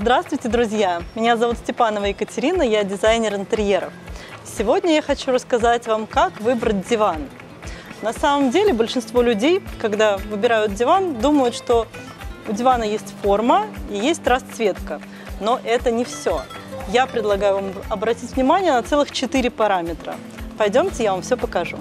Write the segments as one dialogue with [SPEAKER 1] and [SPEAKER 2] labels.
[SPEAKER 1] Здравствуйте, друзья! Меня зовут Степанова Екатерина, я дизайнер интерьеров. Сегодня я хочу рассказать вам, как выбрать диван. На самом деле большинство людей, когда выбирают диван, думают, что у дивана есть форма и есть расцветка. Но это не все. Я предлагаю вам обратить внимание на целых 4 параметра. Пойдемте, я вам все покажу.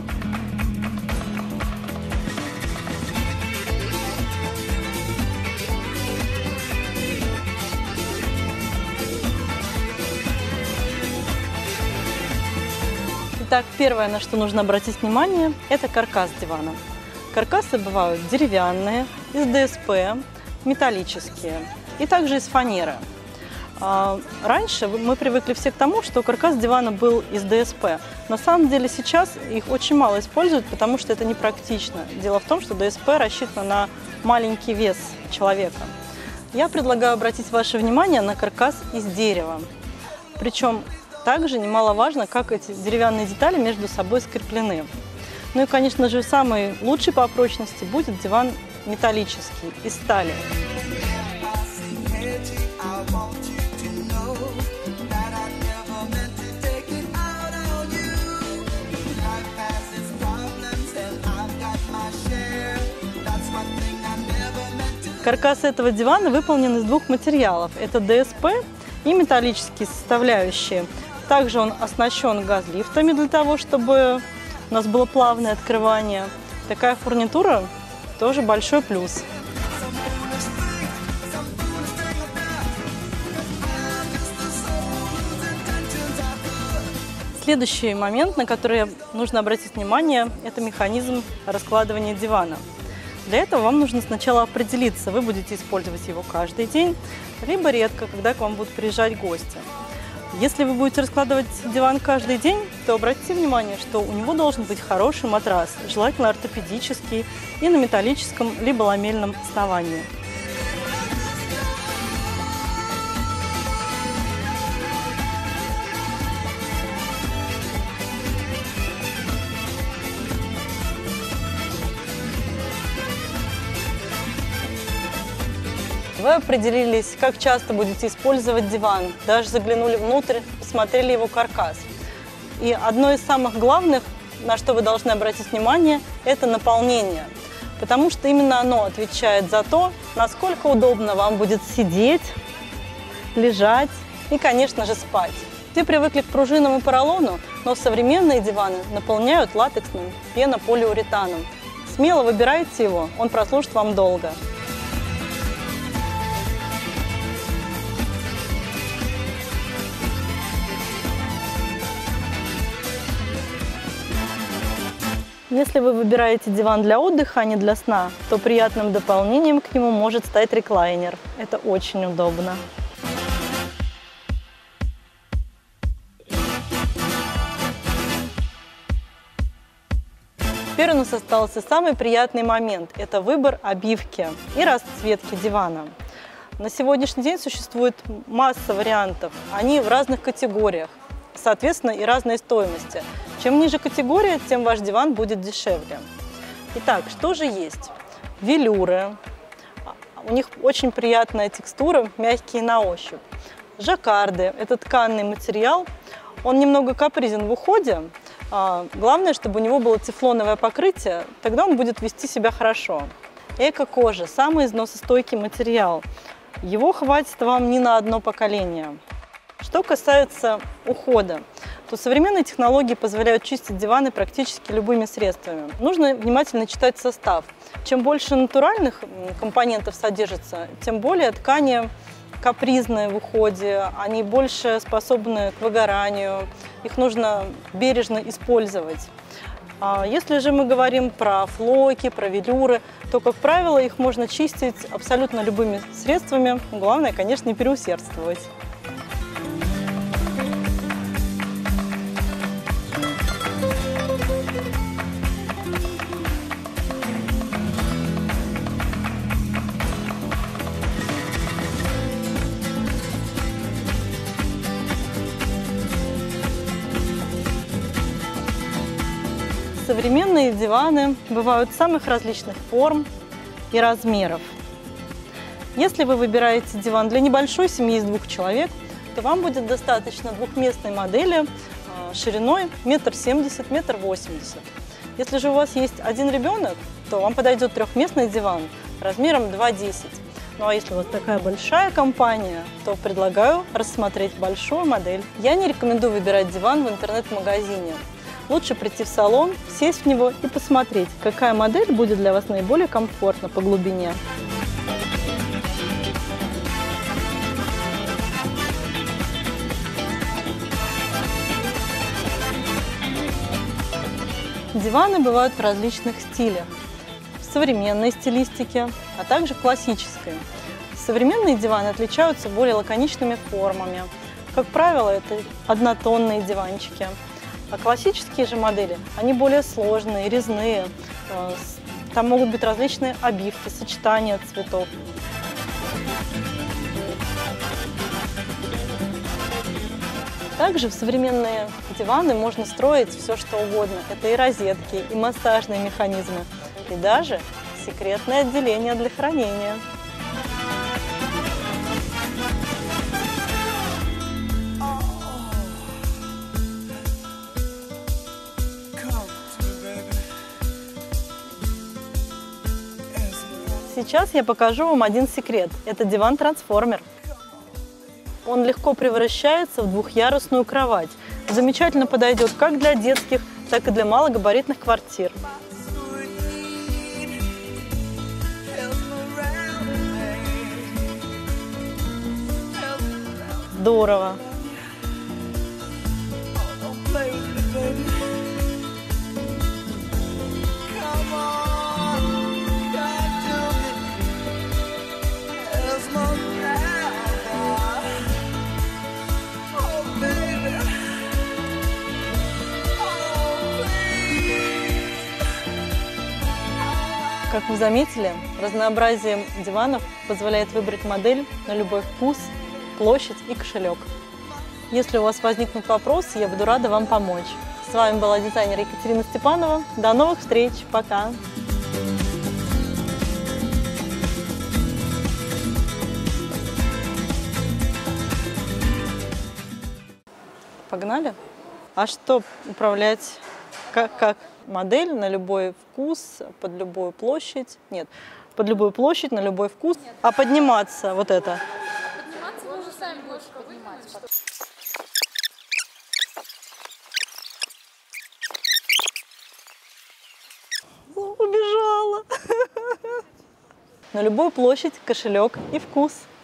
[SPEAKER 1] Итак, первое, на что нужно обратить внимание, это каркас дивана. Каркасы бывают деревянные, из ДСП, металлические и также из фанеры. Раньше мы привыкли все к тому, что каркас дивана был из ДСП. На самом деле сейчас их очень мало используют, потому что это непрактично. Дело в том, что ДСП рассчитано на маленький вес человека. Я предлагаю обратить ваше внимание на каркас из дерева. Причем также немаловажно, как эти деревянные детали между собой скреплены. Ну и, конечно же, самый лучший по прочности будет диван металлический, из стали. Каркас этого дивана выполнен из 2 материалов. Это ДСП и металлические составляющие. Также он оснащен газлифтами для того, чтобы у нас было плавное открывание. Такая фурнитура тоже большой плюс. Следующий момент, на который нужно обратить внимание, это механизм раскладывания дивана. Для этого вам нужно сначала определиться, вы будете использовать его каждый день, либо редко, когда к вам будут приезжать гости. Если вы будете раскладывать диван каждый день, то обратите внимание, что у него должен быть хороший матрас, желательно ортопедический и на металлическом либо ламельном основании. Вы определились, как часто будете использовать диван, даже заглянули внутрь, посмотрели его каркас. И одно из самых главных, на что вы должны обратить внимание, это наполнение. Потому что именно оно отвечает за то, насколько удобно вам будет сидеть, лежать и, конечно же, спать. Все привыкли к пружинам и поролону, но современные диваны наполняют латексным пенополиуретаном. Смело выбирайте его, он прослужит вам долго. Если вы выбираете диван для отдыха, а не для сна, то приятным дополнением к нему может стать реклайнер. Это очень удобно. Теперь у нас остался самый приятный момент – это выбор обивки и расцветки дивана. На сегодняшний день существует масса вариантов, они в разных категориях, соответственно, и разной стоимости. Чем ниже категория, тем ваш диван будет дешевле. Итак, что же есть? Велюры. У них очень приятная текстура, мягкие на ощупь. Жаккарды. Это тканный материал. Он немного капризен в уходе. Главное, чтобы у него было тефлоновое покрытие, тогда он будет вести себя хорошо. Эко-кожа. Самый износостойкий материал. Его хватит вам не на одно поколение. Что касается ухода, то современные технологии позволяют чистить диваны практически любыми средствами. Нужно внимательно читать состав. Чем больше натуральных компонентов содержится, тем более ткани капризные в уходе, они больше способны к выгоранию, их нужно бережно использовать. Если же мы говорим про флоки, про велюры, то, как правило, их можно чистить абсолютно любыми средствами. Главное, конечно, не переусердствовать. Современные диваны бывают самых различных форм и размеров. Если вы выбираете диван для небольшой семьи из 2 человек, то вам будет достаточно двухместной модели шириной 1,70 м, 1,80 м. Если же у вас есть один ребенок, то вам подойдет трехместный диван размером 2,10 м. Ну а если у вас такая большая компания, то предлагаю рассмотреть большую модель. Я не рекомендую выбирать диван в интернет-магазине. Лучше прийти в салон, сесть в него и посмотреть, какая модель будет для вас наиболее комфортна по глубине. Диваны бывают в различных стилях. В современной стилистике, а также в классической. Современные диваны отличаются более лаконичными формами. Как правило, это однотонные диванчики. А классические же модели, они более сложные, резные. Там могут быть различные обивки, сочетания цветов. Также в современные диваны можно строить все, что угодно. Это и розетки, и массажные механизмы, и даже секретное отделение для хранения. Сейчас я покажу вам один секрет. Это диван-трансформер. Он легко превращается в двухъярусную кровать. Замечательно подойдет как для детских, так и для малогабаритных квартир. Здорово! Как вы заметили, разнообразие диванов позволяет выбрать модель на любой вкус, площадь и кошелек. Если у вас возникнут вопросы, я буду рада вам помочь. С вами была дизайнер Екатерина Степанова. До новых встреч. Пока. Погнали? А что управлять как модель на любой вкус, под любую площадь? Нет, под любую площадь, на любой вкус. Нет. А подниматься вот это?
[SPEAKER 2] Подниматься вы уже сами будете поднимать.
[SPEAKER 1] Убежала. На любую площадь, кошелек и вкус.